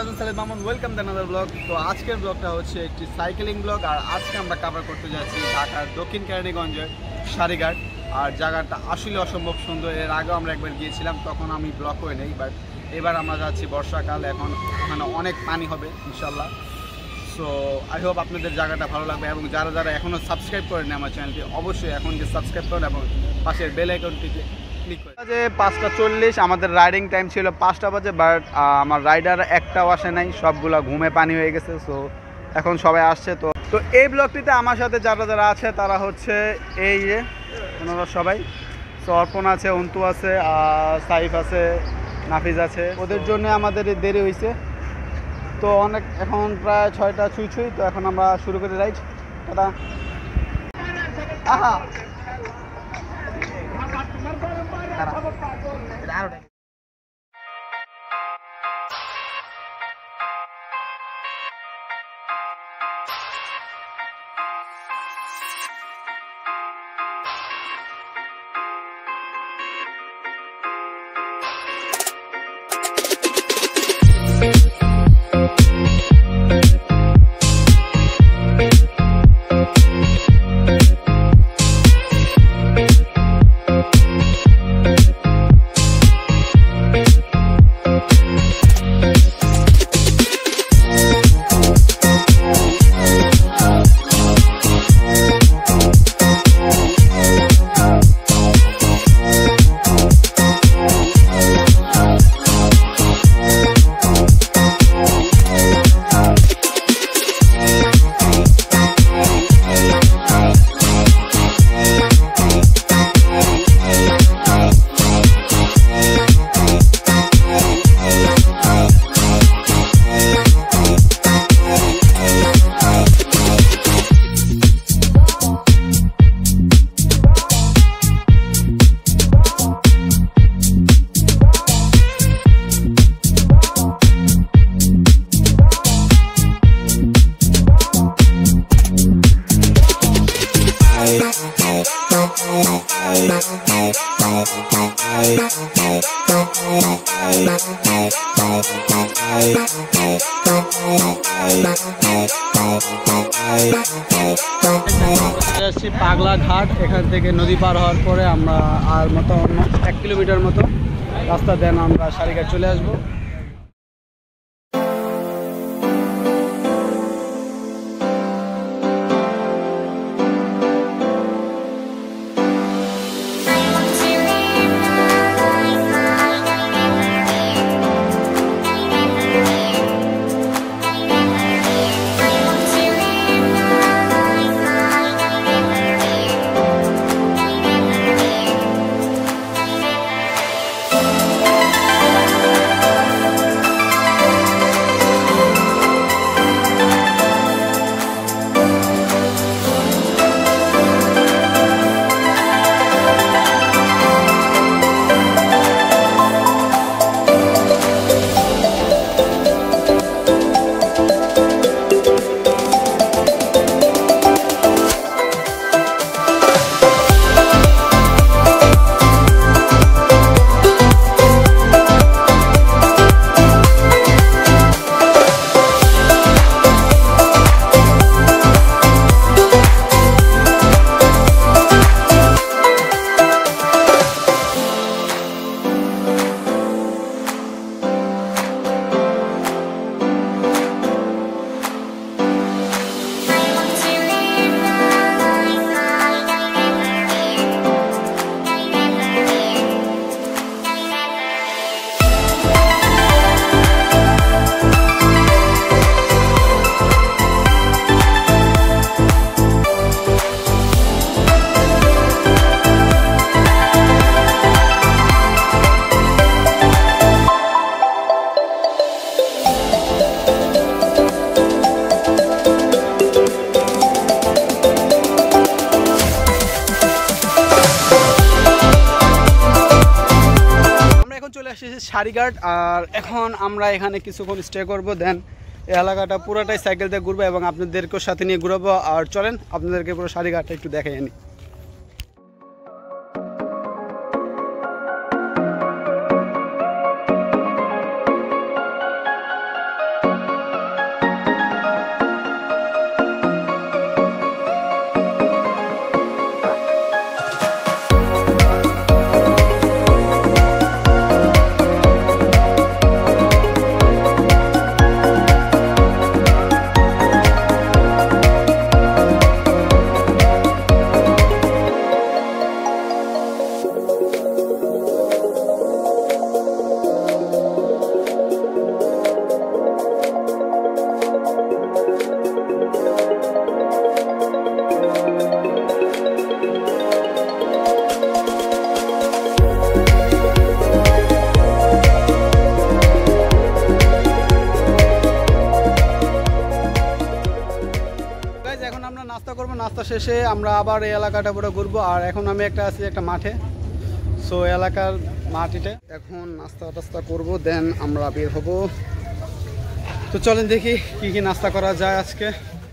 Mamun welcome to another blog. তো আজকের ব্লগটা হচ্ছে একটি সাইকেলিং ব্লগ। আর আজকে আমরা কভার করতে যাচ্ছি ঢাকার দক্ষিণ কেরানীগঞ্জের সারিঘাট। আর জায়গাটা আসলে অসম্ভব সুন্দর। এর আগেও আমরা একবার গিয়েছিলাম, তখন আমি ব্লগ করে নেই, বাট এবার আমরা যাচ্ছি বর্ষাকাল, এখন ওখানে অনেক পানি হবে ইনশাল্লাহ। সো আই হোপ আপনাদের জায়গাটা ভালো লাগবে, এবং যারা যারা এখনও সাবস্ক্রাইব করেন আমার চ্যানেলটি অবশ্যই এখন যে সাবস্ক্রাইব করেন এবং পাশের বেল আইকনটিতে ক্লিক করে। যে 5:40 আমাদের রাইডিং টাইম ছিল 5টা বাজে, বাট আমার রাইডার একটাও আসে নাই, সবগুলো ঘুমে পানি হয়ে গেছে। সো এখন সবাই আসছে। তো এই ব্লগটিতে আমার সাথে যারা যারা আছে তারা হচ্ছে এই যে ওনারা সবাই। সো অর্পণ আছে, অন্তু আছে, সাইফ আছে, নাফিজ আছে। ওদের জন্য আমাদের দেরি হয়েছে। তো অনেক এখন প্রায় 6টা ছুঁই। তো এখন আমরা শুরু করে রাইড। টাটা। আহা পাগলা ঘাট। এখান থেকে নদী পার হওয়ার পরে আমরা আর মতো 1 কিলোমিটার মতো রাস্তা দেন আমরা সারিঘাট চলে আসবো। সারিঘাট। আর এখন আমরা এখানে কিছুক্ষণ স্টে করব, দেন এই এলাকাটা পুরোটাই সাইকেল দিয়ে ঘুরবো এবং আপনাদেরকেও সাথে নিয়ে ঘুরাবো। আর চলেন আপনাদেরকে পুরো সারিঘাটটা একটু দেখাই আনি। তারপর নাস্তা শেষে আমরা আবার এই এলাকাটা পুরো ঘুরবো। আর এখন আমি আছি একটা মাঠে, সো এলাকার মাটিতে এখন নাস্তা টাস্তা করবো, দেন আমরা বের হব। তো চলেন দেখি কি কি নাস্তা করা যায় আজকে।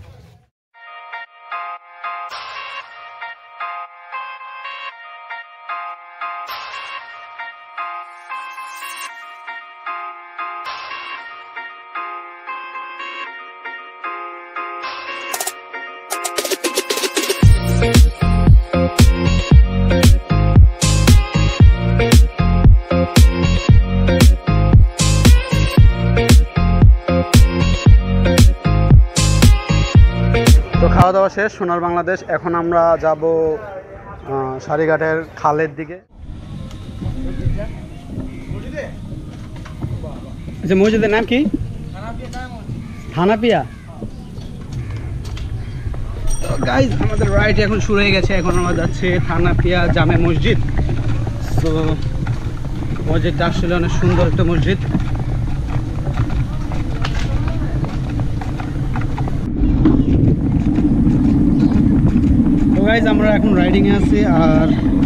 তো খাওয়া দাওয়া শেষ সোনার বাংলাদেশ। এখন আমরা যাব সারিঘাটের খালের দিকে। আচ্ছা, মসজিদের নাম কি? থানাপিয়া। তো গাইজ আমাদের রাইড এখন শুরু হয়ে গেছে। এখন আমরা যাচ্ছি থানাপিয়া জামে মসজিদ। তো মসজিদটা আসলে অনেক সুন্দর একটা মসজিদ। গাইজ আমরা এখন রাইডিংয়ে আছি আর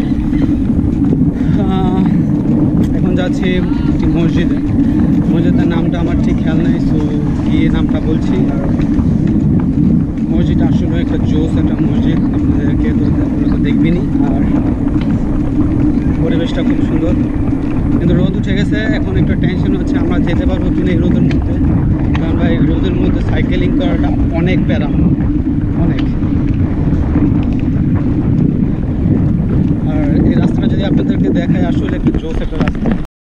এখন যাচ্ছি একটি মসজিদে। মসজিদের নামটা আমার ঠিক খেয়াল নেই, সো গিয়ে নামটা বলছি। আর মসজিদটা আসলে একটা জোস একটা মসজিদ, আপনাদেরকে তো দেখবেনই। আর পরিবেশটা খুব সুন্দর, কিন্তু রোদ উঠে গেছে। এখন একটু টেনশন হচ্ছে আমরা যেতে পারবো কিনা এই রোদের মধ্যে, কারণ ভাই রোদের মধ্যে সাইকেলিং করাটা অনেক প্যারা, অনেক। আর এই রাস্তাটা যদি আপনাদেরকে দেখায়, আসলে একটা জোস একটা রাস্তা।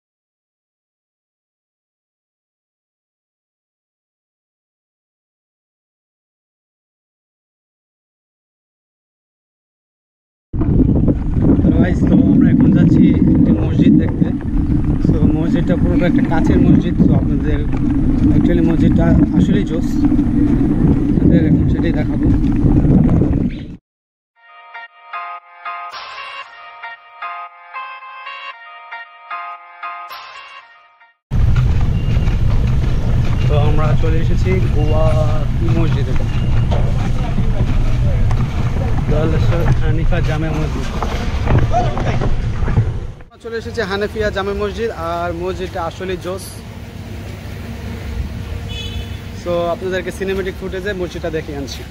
তো আমরা এখন যাচ্ছি একটি মসজিদ দেখতে। তো মসজিদটা পুরোটা একটা কাচের মসজিদ। তো আপনাদের অ্যাকচুয়ালি মসজিদটা আসলেই জোস, আপনাদের এখন সেটাই দেখাবো। তো আমরা চলে এসেছি গোয়া মসজিদে, হানিফা জামে মসজিদ। চলে এসেছে হানিফিয়া জামে মসজিদ, আর মসজিদটা আসলে জোস। সো আপনাদেরকে সিনেমেটিক ফুটেজে মসজিদটা দেখে আনছি।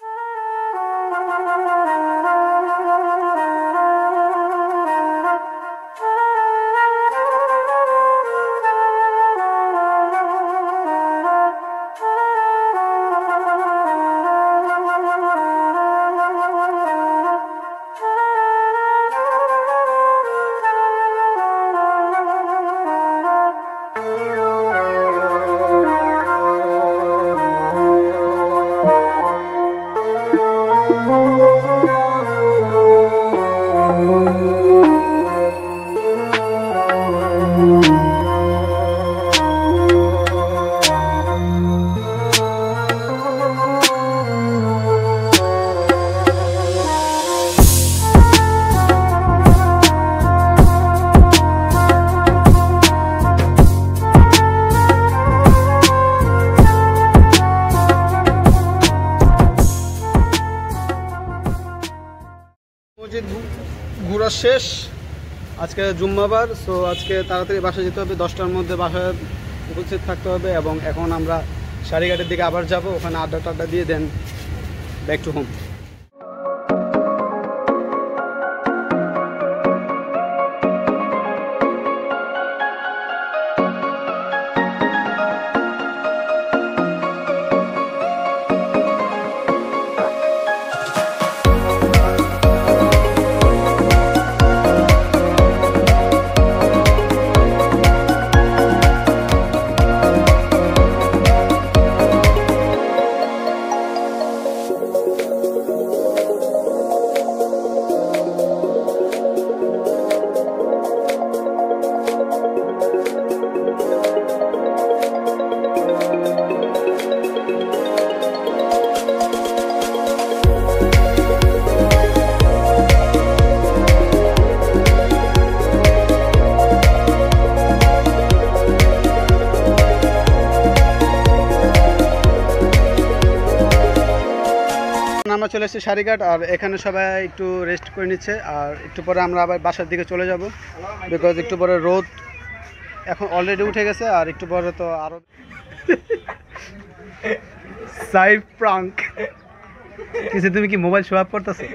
মসজিদ ঘোরা শেষ, আজকে জুম্মাবার। সো আজকে তাড়াতাড়ি বাসায় যেতে হবে, 10টার মধ্যে বাসায় উপস্থিত থাকতে হবে। এবং এখন আমরা সারিঘাটের দিকে আবার যাব, ওখানে আড্ডা টাড্ডা দিয়ে দেন ব্যাক টু হোম। আমরা চলে এসেছি সারিঘাট, আর এখানে সবাই একটু রেস্ট করে নিচ্ছে। আর একটু পরে আমরা আবার বাসার দিকে চলে যাব, বিকজ একটু পরে রোদ এখন অলরেডি উঠে গেছে, আর একটু পরে তো আরো সাইফ প্রাঙ্ক কিছু। তুমি কি মোবাইল শো আপ করতেছো?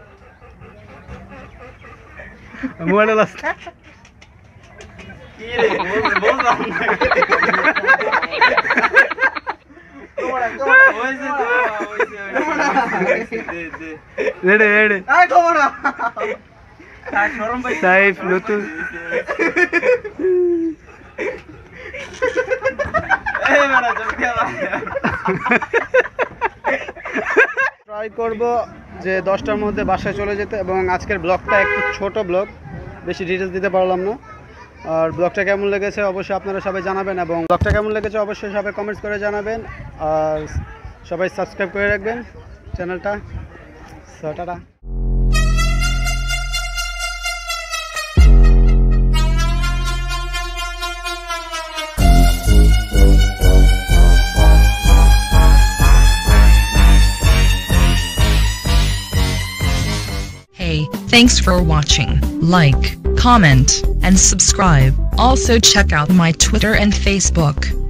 মোবাইল সাইফ নতুন ট্রাই করব যে 10টার মধ্যে বাসায় চলে যেতে। এবং আজকের ব্লগটা একটু ছোট ব্লগ, বেশি ডিটেলস দিতে পারলাম না। আর ব্লগটা কেমন লেগেছে অবশ্যই আপনারা সবাই জানাবেন, এবং ব্লগটা কেমন লেগেছে অবশ্যই সবাই কমেন্টস করে জানাবেন। আর সবাই সাবস্ক্রাইব করে রাখবেন চ্যানেলটা। Tata. Hey, thanks for watching. Like, comment, and subscribe. Also check out my Twitter and Facebook.